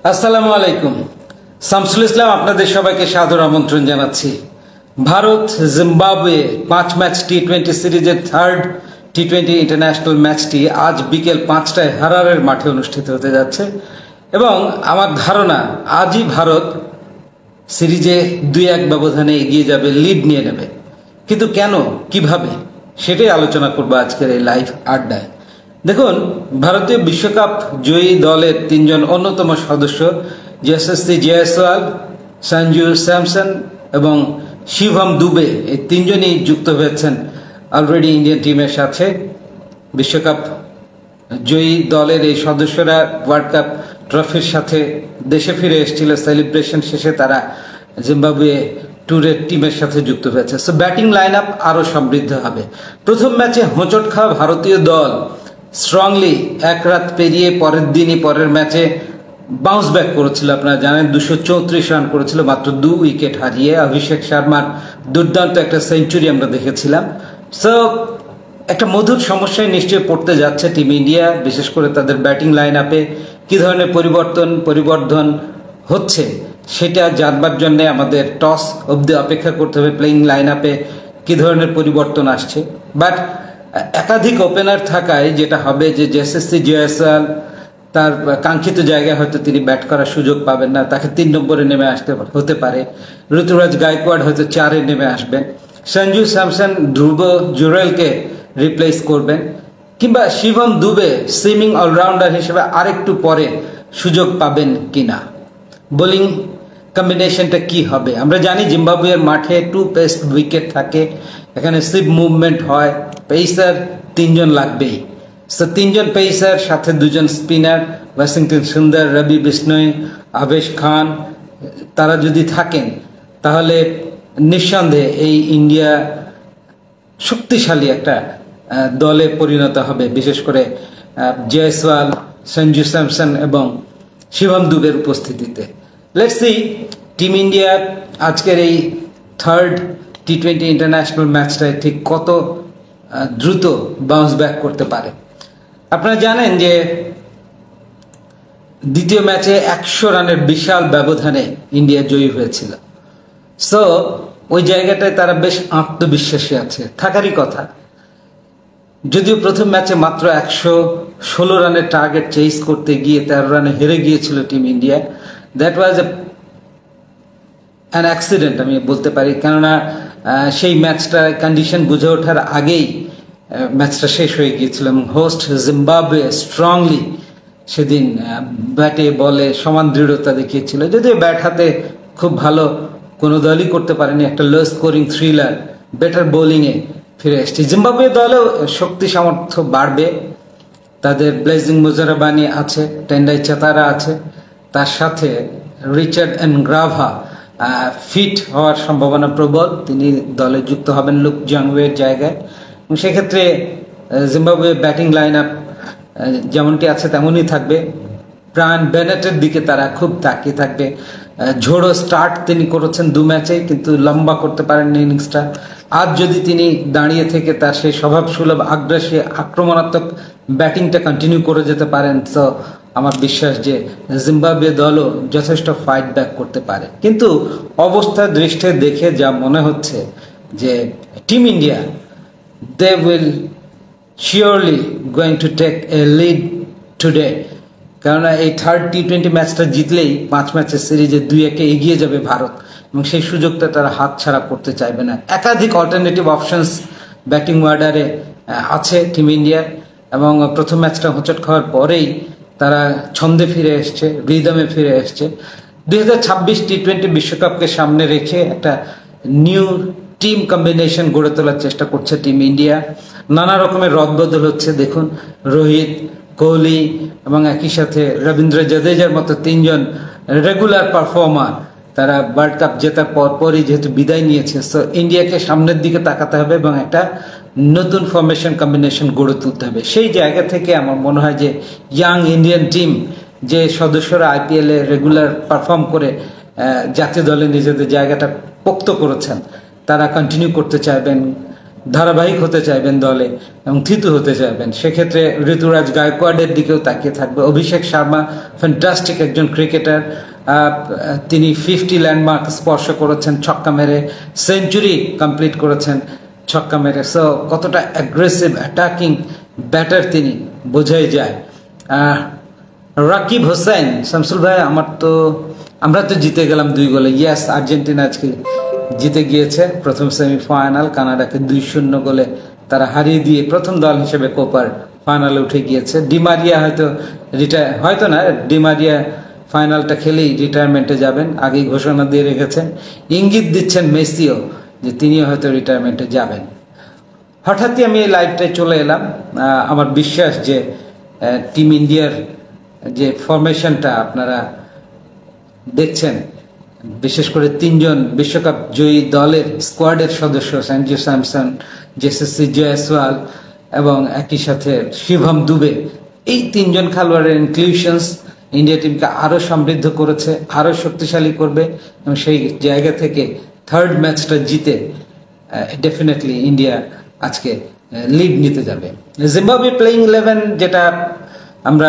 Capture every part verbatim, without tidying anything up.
আসসালামু আলাইকুম। শামসুল ইসলাম আপনাদের সবাইকে সাদর আমন্ত্রণ জানাচ্ছি। ভারত জিম্বাবুয়ে পাঁচ ম্যাচ টি টোয়েন্টি সিরিজের থার্ড টি টোয়েন্টি ইন্টারন্যাশনাল ম্যাচটি আজ বিকেল পাঁচটায় হারারের মাঠে অনুষ্ঠিত হতে যাচ্ছে এবং আমার ধারণা আজই ভারত সিরিজে দুই এক ব্যবধানে এগিয়ে যাবে, লিড নিয়ে নেবে। কিন্তু কেন, কিভাবে, সেটাই আলোচনা করবো আজকের এই লাইভ আড্ডায়। দেখুন, ভারতীয় বিশ্বকাপ জয়ী দলের তিনজন অন্যতম সদস্য যশস্বী জয়সওয়াল, সঞ্জু স্যামসন এবং শিবম দুবে, এই তিনজনই যুক্ত হয়েছেন অলরেডি ইন্ডিয়ান টিমের সাথে। বিশ্বকাপ জয়ী দলের এই সদস্যরা ওয়ার্ল্ড কাপ ট্রফির সাথে দেশে ফিরে এসেছিল। সেলিব্রেশন শেষে তারা জিম্বাবুয়ে ট্যুরের টিমের সাথে যুক্ত হয়েছে। সো ব্যাটিং লাইন আপ আরও সমৃদ্ধ হবে। প্রথম ম্যাচে হোঁচট খাওয়া ভারতীয় দল স্ট্রংলি এক রাত পেরিয়ে পরের দিনই পরের ম্যাচে বাউন্স ব্যাক করেছিল। আপনারা জানেন দুশো চৌত্রিশ রান করেছিল মাত্র দু উইকেট হারিয়ে। অভিষেক শর্মার দুর্দান্ত একটা সেঞ্চুরি আমরা দেখেছিলাম। সো একটা মধুর সমস্যায় নিশ্চয়ই পড়তে যাচ্ছে টিম ইন্ডিয়া, বিশেষ করে তাদের ব্যাটিং লাইন আপে কী ধরনের পরিবর্তন পরিবর্ধন হচ্ছে সেটা জানবার জন্যে আমাদের টস অবধি অপেক্ষা করতে হবে। প্লেইং লাইন আপে কী ধরনের পরিবর্তন আসছে, বাট একাধিক ওপেনার থাকায় যেটা হবে যে যশস্বী জয়সওয়াল তার কাঙ্ক্ষিত জায়গায় হয়তো তিনি ব্যাট করার সুযোগ পাবেন না, তাকে তিন নম্বরে নেমে আসতে হতে পারে। ঋতুরাজ গায়কোয়াড় হয়তো চারে নেমে আসবেন। সঞ্জু স্যামসন ধ্রুব জুরেলকে রিপ্লেস করবেন, কিংবা শিবম দুবে সুইমিং অলরাউন্ডার হিসেবে আরেকটু পরে সুযোগ পাবেন কিনা। বোলিং কম্বিনেশনটা কি হবে? আমরা জানি জিম্বাবুয়ের মাঠে টু পেস উইকেট থাকে, এখানে স্লিপ মুভমেন্ট হয়, পেসার তিনজন লাগবেই। সো তিনজন পেসার সাথে দুজন স্পিনার, ওয়াশিংটন সুন্দর, রবি বিষ্ণয়, আবেশ খান, তারা যদি থাকেন তাহলে নিঃসন্দেহে এই ইন্ডিয়া শক্তিশালী একটা দলে পরিণত হবে, বিশেষ করে জয়সওয়াল, সঞ্জু স্যামসন এবং শিবম দুবের উপস্থিতিতে। লেটস সি টিম ইন্ডিয়া আজকের এই থার্ড টি টোয়েন্টি ইন্টারন্যাশনাল ম্যাচটায় ঠিক কত দ্রুত বাউন্স ব্যাক করতে পারে। আপনারা জানেন যে দ্বিতীয় ম্যাচে একশো রানের বিশাল ব্যবধানে ইন্ডিয়া জয়ী হয়েছিল। সো ওই জায়গাটায় তারা বেশ আত্মবিশ্বাসী আছে, থাকারই কথা। যদিও প্রথম ম্যাচে মাত্র একশো ষোলো রানের টার্গেট চেস করতে গিয়ে তেরো রানে হেরে গিয়েছিল team India. That was a an accident আমি বলতে পারি, কেননা সেই ম্যাচটা কন্ডিশন বুঝে ওঠার আগেই ম্যাচটা শেষ হয়ে গিয়েছিল এবং হোস্ট জিম্বাবুয়ে স্ট্রংলি সেদিন ব্যাটে বলে সমান দৃঢ়তা দেখিয়েছিল। যদিও ব্যাট হাতে খুব ভালো কোনো দলই করতে পারেনি, একটা লো স্কোরিং থ্রিলার, বেটার বোলিংয়ে ফিরে এসছে। জিম্বাবুয়ে দলেও শক্তি সামর্থ্য বাড়বে, তাদের ব্লেজিং মুজারাবানি আছে, টেন্ডাই চাতারা আছে, তার সাথে রিচার্ড এনগ্রাভা ফিট হওয়ার সম্ভাবনা প্রবল, তিনি দলে যুক্ত হবেন লুক জাংওয়ের জায়গায়। এবং সেক্ষেত্রে জিম্বাবুয়ে ব্যাটিং লাইন আপ যেমনটি আছে তেমনই থাকবে। ব্রায়ান বেনেটের দিকে তারা খুব তাকিয়ে থাকবে। ঝোড়ো স্টার্ট তিনি করেছেন দু ম্যাচে, কিন্তু লম্বা করতে পারেননি ইনিংসটা। আজ যদি তিনি দাঁড়িয়ে থেকে তার সেই স্বভাবসুলভ আগ্রাসী আক্রমণাত্মক ব্যাটিংটা কন্টিনিউ করে যেতে পারেন, তো আমার বিশ্বাস যে জিম্বাবুয়ে দলও যথেষ্ট ফাইট ব্যাক করতে পারে। কিন্তু অবস্থা দৃষ্টে দেখে যা মনে হচ্ছে যে team India they will surely going to take a lead today, কেননা এই থার্ড টি টোয়েন্টি ম্যাচটা জিতলেই পাঁচ ম্যাচের সিরিজে দুই একে এগিয়ে যাবে ভারত, এবং সেই সুযোগটা তারা হাত ছাড়া করতে চাইবে না। একাধিক অল্টারনেটিভ অপশনস ব্যাটিং ওয়ার্ডারে আছে টিম ইন্ডিয়া, এবং প্রথম ম্যাচটা হোঁচট খাওয়ার পরেই তারা ছন্দে ফিরে এসছে, রিদমে ফিরে এসছে। দুই হাজার ছাব্বিশ টি টোয়েন্টি বিশ্বকাপকে সামনে রেখে একটা নিউ টিম কম্বিনেশন গড়ে তোলার চেষ্টা করছে টিম ইন্ডিয়া। নানা রকমের রদবদল হচ্ছে। দেখুন, রোহিত, কোহলি এবং একই সাথে রবীন্দ্র জাদেজার মতো তিনজন রেগুলার পারফর্মার তারা ওয়ার্ল্ড কাপ জেতার পর পরই যেহেতু বিদায় নিয়েছে, সো ইন্ডিয়াকে সামনের দিকে তাকাতে হবে এবং একটা নতুন ফরমেশন কম্বিনেশন গড়ে তুলতে হবে। সেই জায়গা থেকে আমার মনে হয় যে ইয়াং ইন্ডিয়ান টিম, যে সদস্যরা আইপিএলে রেগুলার পারফর্ম করে জাতীয় দলে নিজেদের জায়গাটা পোক্ত করেছেন, তারা কন্টিনিউ করতে চাইবেন। ধারাবাহিক হতে চাইবেন দলে এবং থিতু হতে চাইবেন, সেক্ষেত্রে ঋতুরাজ গায়কোয়াড়ের দিকেও তাকিয়ে থাকবে। অভিষেক শর্মা ফ্যান্টাস্টিক একজন ক্রিকেটার, তিনি ফিফটি ল্যান্ডমার্ক স্পর্শ করেছেন ছক্কা মেরে, সেঞ্চুরি কমপ্লিট করেছেন ছক্কা মেরে। সো কতটা অ্যাগ্রেসিভ অ্যাটাকিং ব্যাটার তিনি, বোঝাই যায়। রাকিব হোসেন, শামসুল ভাই, আমার তো আমরা তো জিতে গেলাম দুই গোলে। ইয়াস, আর্জেন্টিনা আজকে জিতে গিয়েছে প্রথম সেমিফাইনাল, কানাডাকে দুই শূন্য গোলে তারা হারিয়ে দিয়ে প্রথম দল হিসেবে কোপার ফাইনালে উঠে গিয়েছে। ডিমারিয়া হয়তো রিটায়ার, হয়তো না, ডিমারিয়া ফাইনালটা খেলেই রিটায়ারমেন্টে যাবেন, আগেই ঘোষণা দিয়ে রেখেছেন। ইঙ্গিত দিচ্ছেন মেসিও যে তিনিও হয়তো রিটায়ারমেন্টে যাবেন। হঠাৎই আমি এই লাইভটায় চলে এলাম। আমার বিশ্বাস যে টিম ইন্ডিয়ার যে ফরমেশনটা আপনারা দেখছেন, বিশেষ করে তিনজন বিশ্বকাপ জয়ী দলের স্কোয়াডের সদস্য সঞ্জু স্যামসন, যশস্বী জয়সওয়াল এবং একই সাথে শিভম দুবে, এই তিনজন খেলোয়াড়ের ইনক্লুশনস ইন্ডিয়া টিমকে আরও সমৃদ্ধ করেছে, আরও শক্তিশালী করবে এবং সেই জায়গা থেকে থার্ড ম্যাচটা জিতে ডেফিনেটলি ইন্ডিয়া আজকে লিড নিতে যাবে। জিম্বাবুয়ে প্লেইং ইলেভেন, যেটা আমরা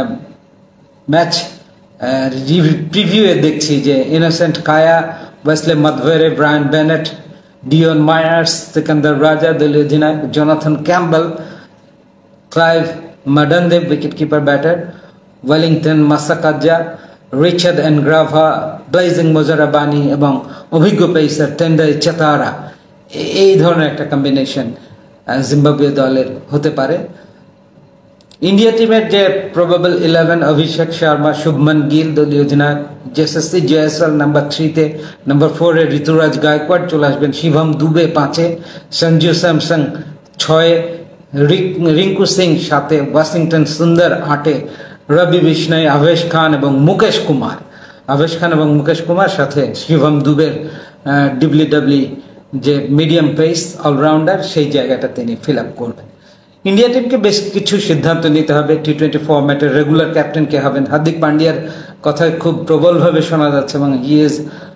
ম্যাচ প্রিভিউয়ে দেখছি যে Innocent Kaia, Wessly Madhevere, Brian Bennett, Dion Myers, Sikandar Raza দলীয় অধিনায়ক, Jonathan Campbell, Clive Madande wicket keeper batter, Wellington Masakadza, Richard Ngarava, Blessing Muzarabani এবং অভিজ্ঞ পেসার টেন্ডাই চেতারা, এই ধরনের একটা কম্বিনেশন জিম্বাবুয়ে দলের হতে পারে। ইন্ডিয়া টিমের যে প্রবাবল ইলেভেন: অভিষেক শর্মা, শুভমন গিল দলীয় অধিনায়ক, যশস্বী জয়সওয়াল নাম্বার থ্রিতে, নাম্বার ফোরে ঋতুরাজ গায়কোয়াড় চলে আসবেন, শিভম দুবে পাঁচে, সঞ্জু স্যামসন ছয়ে, রিঙ্কু সিং সাতে, ওয়াশিংটন সুন্দর আটে, রবি বিষ্ণয়, আভেশ খান এবং মুকেশ কুমার, আভেশ খান এবং মুকেশ কুমার সাথে শিভম দুবের ডিব্লি ডাব্লি যে মিডিয়াম পেস অলরাউন্ডার, সেই জায়গাটা তিনি ফিল আপ করবেন। ইন্ডিয়া টিমকে বেশ কিছু সিদ্ধান্ত নিতে হবে। টি টোয়েন্টি ফরম্যাটের রেগুলার ক্যাপ্টেন কে হবেন? হার্দিক পান্ডিয়ার কথা খুব প্রবলভাবে শোনা যাচ্ছে এবং he is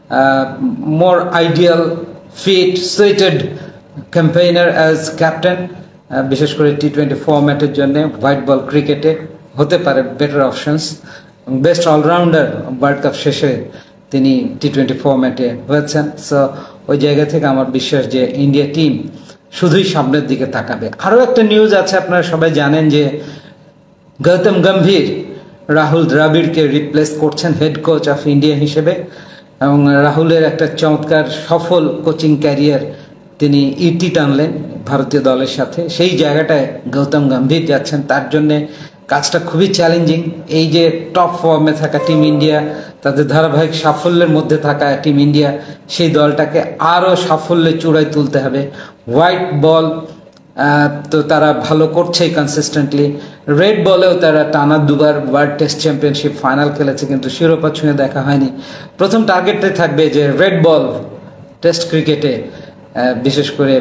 more ideal, fit, suited campaigner as captain, বিশেষ করে টি টোয়েন্টি ফরম্যাটের জন্য। হোয়াইট বল ক্রিকেটে হতে পারে better options. Best allrounder world cup শেষে তিনি টি টোয়েন্টি ফরম্যাটে হয়েছেন। সো ওই জায়গা থেকে আমার বিশ্বাস যে ইন্ডিয়া টিম শুধুই সামনের দিকে তাকাবে। আরও একটা নিউজ আছে, আপনারা সবাই জানেন যে গৌতম গম্ভীর রাহুল দ্রাবিড়কে রিপ্লেস করছেন হেড কোচ অফ ইন্ডিয়া হিসেবে এবং রাহুলের একটা চমৎকার সফল কোচিং ক্যারিয়ার তিনি ইতি টানলেন ভারতীয় দলের সাথে। সেই জায়গাটায় গৌতম গম্ভীর যাচ্ছেন, তার জন্যে কাজটা খুবই চ্যালেঞ্জিং। এই যে টপ ফর্মে থাকা টিম ইন্ডিয়া, তাদের ধারাবাহিক সাফল্যের মধ্যে থাকা টিম ইন্ডিয়া, সেই দলটাকে আরও সাফল্যের চূড়ায় তুলতে হবে। হোয়াইট বল তো তারা ভালো করছেই কনসিস্টেন্টলি, রেড বলেও তারা টানা দুবার ওয়ার্ল্ড টেস্ট চ্যাম্পিয়নশিপ ফাইনাল খেলেছে, কিন্তু শিরোপা ছুঁয়ে দেখা হয়নি। প্রথম টার্গেটটাই থাকবে যে রেড বল টেস্ট ক্রিকেটে, বিশেষ করে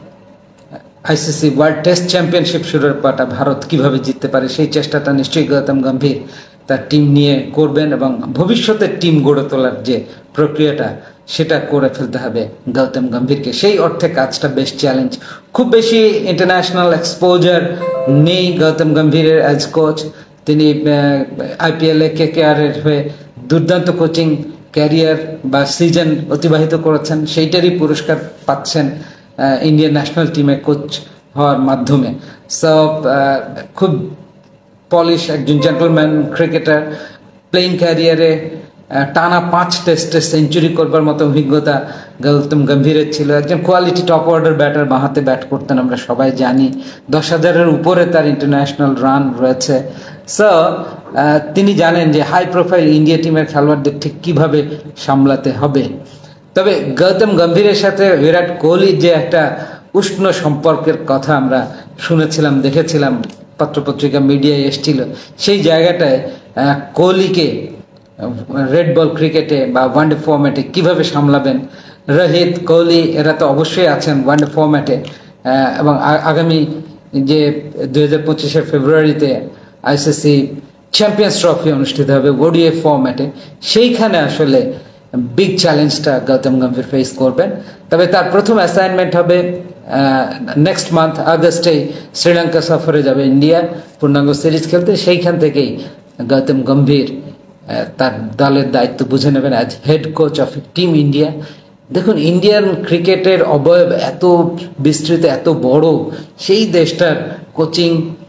আইসিসি ওয়ার্ল্ড টেস্ট চ্যাম্পিয়নশিপ শিরোপাটা ভারত কিভাবে জিততে পারে, সেই চেষ্টাটা নিশ্চয়ই গৌতম গম্ভীর তার টিম নিয়ে করবেন এবং ভবিষ্যতের টিম গড়ে তোলার যে প্রক্রিয়াটা সেটা করে ফেলতে হবে গৌতম গম্ভীরকে। সেই অর্থে কাজটা বেশ চ্যালেঞ্জ। খুব বেশি ইন্টারন্যাশনাল এক্সপোজার নেই গৌতম গম্ভীরের অ্যাজ কোচ। তিনি আইপিএলে কে কে আর এর হয়ে দুর্দান্ত কোচিং ক্যারিয়ার বা সিজন অতিবাহিত করেছেন, সেইটারই পুরস্কার পাচ্ছেন ইন্ডিয়ান ন্যাশনাল টিমে কোচ হওয়ার মাধ্যমে। সো খুব পলিশ একজন জেন্টলম্যান ক্রিকেটার, প্লেইং ক্যারিয়ারে টানা পাঁচ টেস্টে সেঞ্চুরি করবার মতো অভিজ্ঞতা গৌতম গম্ভীরের ছিল। একজন কোয়ালিটি টপ অর্ডার ব্যাটার, বাঁহাতে ব্যাট করতেন আমরা সবাই জানি। দশ হাজারের উপরে তার ইন্টারন্যাশনাল রান রয়েছে। সো তিনি জানেন যে হাই প্রোফাইল ইন্ডিয়া টিমের খেলোয়াড়দের ঠিক কীভাবে সামলাতে হবে। তবে গৌতম গম্ভীরের সাথে বিরাট কোহলির যে একটা উষ্ণ সম্পর্কের কথা আমরা শুনেছিলাম, দেখেছিলাম, পত্রপত্রিকা মিডিয়ায় এসেছিল, সেই জায়গাটায় কোহলিকে রেড বল ক্রিকেটে বা ওয়ানডে ফরম্যাটে কীভাবে সামলাবেন, রোহিত, কোহলি এরা তো অবশ্যই আছেন ওয়ানডে ফরম্যাটে এবং আগামী যে দুই হাজার পঁচিশের ফেব্রুয়ারিতে আইসিসি চ্যাম্পিয়ন্স ট্রফি অনুষ্ঠিত হবে ওডিআই ফরম্যাটে, সেইখানে আসলে বিগ চ্যালেঞ্জটা গৌতম গম্ভীর ফেস করবেন। তবে তার প্রথম অ্যাসাইনমেন্ট হবে নেক্সট মান্থ আগস্টেই শ্রীলঙ্কা সফরে যাবে ইন্ডিয়া পূর্ণাঙ্গ সিরিজ খেলতে। সেইখান থেকেই গৌতম গম্ভীর তার দলের দায়িত্ব বুঝে নেবেন as head coach of team India. দেখুন, ইন্ডিয়ান ক্রিকেটের অবয়ব এত বিস্তৃত, এত বড়, সেই দেশটার কোচিং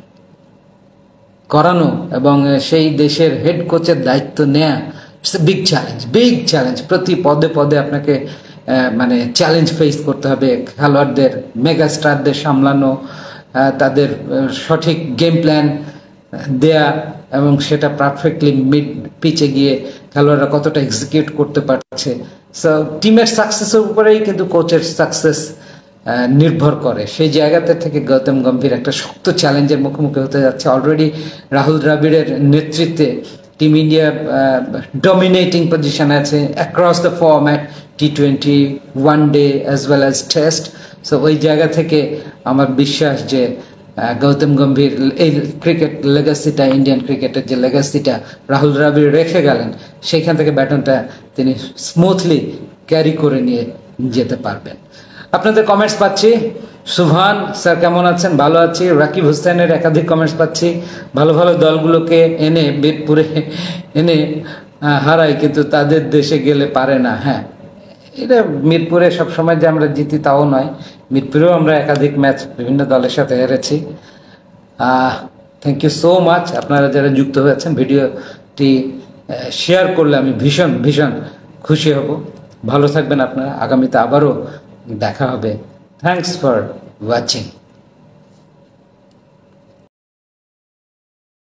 করানো এবং সেই দেশের হেড কোচের দায়িত্ব নেওয়া it's a big challenge, big challenge. প্রতি পদে পদে আপনাকে মানে চ্যালেঞ্জ ফেস করতে হবে। খেলোয়াড়দের, মেগা স্টারদের সামলানো, তাদের সঠিক গেম প্ল্যান দেয়া এবং সেটা পারফেক্টলি মিড পিচে গিয়ে খেলোয়াড়রা কতটা এক্সিকিউট করতে পারছে। সো টিমের সাকসেসের উপরেই কিন্তু কোচের সাকসেস নির্ভর করে। সেই জায়গাতে থেকে গৌতম গম্ভীর একটা শক্ত চ্যালেঞ্জের মুখোমুখি হতে যাচ্ছে। অলরেডি রাহুল দ্রাবিড়ের নেতৃত্বে টিম ইন্ডিয়া ডমিনেটিং পজিশন আছে across the format, T twenty, one day as well as test. So ওই জায়গা থেকে আমার বিশ্বাস যে গৌতম গম্ভীর এই ক্রিকেট লেগাসিটা, ইন্ডিয়ান ক্রিকেটের যে লেগাসিটা রাহুল দ্রাবিড় রেখে গেলেন, সেইখান থেকে ব্যাটনটা তিনি স্মুথলি ক্যারি করে নিয়ে যেতে পারবেন। আপনাদের কমেন্টস পাচ্ছি। সুভান স্যার কেমন আছেন? ভালো আছি। রাকিব হোসেনের একাধিক কমেন্টস পাচ্ছি। ভালো ভালো দলগুলোকে এনে বীরপুরে এনে হারায়, কিন্তু তাদের দেশে গেলে পারে না। হ্যাঁ, এটা মিরপুরে সবসময় যে আমরা জিতি তাও নয়, মিরপুরেও আমরা একাধিক ম্যাচ বিভিন্ন দলের সাথে হেরেছি। থ্যাংক ইউ সো মাচ আপনারা যারা যুক্ত হয়েছেন। ভিডিওটি শেয়ার করলে আমি ভীষণ ভীষণ খুশি হব। ভালো থাকবেন আপনারা। আগামীতে আবারও দেখা হবে। Thanks for watching.